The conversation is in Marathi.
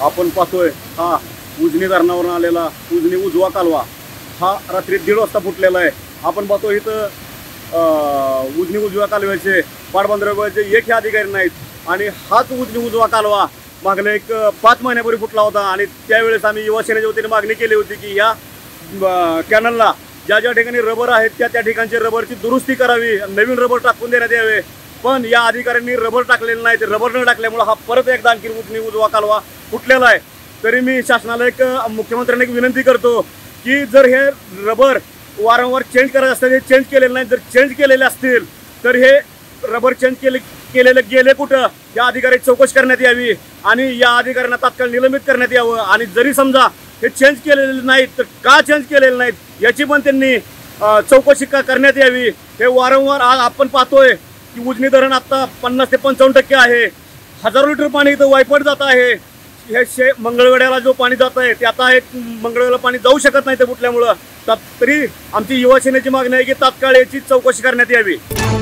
आपण पाहतोय हा उजनी धरणावरून आलेला उजनी उजवा कालवा हा रात्री 1:30 वाजता फुटलेला आहे। आपण पाहतो इथं उजनी उजव्या कालव्याचे पाटबंधारे एकही अधिकारी नाहीत आणि हाच उजनी उजवा कालवा मागले एक 5 महिन्यापूर्वी फुटला होता आणि त्यावेळेस आम्ही युवा सेनेच्या वतीने मागणी केली होती की या कॅनलला ज्या ज्या ठिकाणी रबर आहेत त्या ठिकाणची रबरची दुरुस्ती करावी, नवीन रबर टाकून देण्यात यावे। पण या अधिकाऱ्यांनी रबर टाकलेलं नाही, ते रबर न टाकल्यामुळे हा परत एकदा आणखी उजनी उजवा कालवा फुटलेला आहे। तरी मी शासनाला मुख्यमंत्र्यांना एक विनंती करतो की जर हे रबर वारंवार चेंज करायचे असतील, हे चेंज केलेले नाही, जर चेंज केलेले असतील तर हे रबर चेंज केलेले गेले कुठं या अधिकाऱ्याची चौकशी करण्यात यावी आणि या अधिकाऱ्यांना तात्काळ निलंबित करण्यात यावं। आणि जरी समजा हे चेंज केलेले नाहीत तर का चेंज केलेले नाहीत याची पण त्यांनी चौकशी करण्यात यावी। हे वारंवार आज आपण पाहतोय की उजनी धरण आता 50 ते 55% आहे, हजारो लिटर पाणी इथं वायपट जात आहे। हे मंगळवेढ्याला जो पाणी जात आहे ते आता एक मंगळवेढ्याला पाणी जाऊ शकत नाही ते फुटल्यामुळं। तरी आमची युवा सेनेची मागणी आहे की तात्काळ याची चौकशी करण्यात यावी।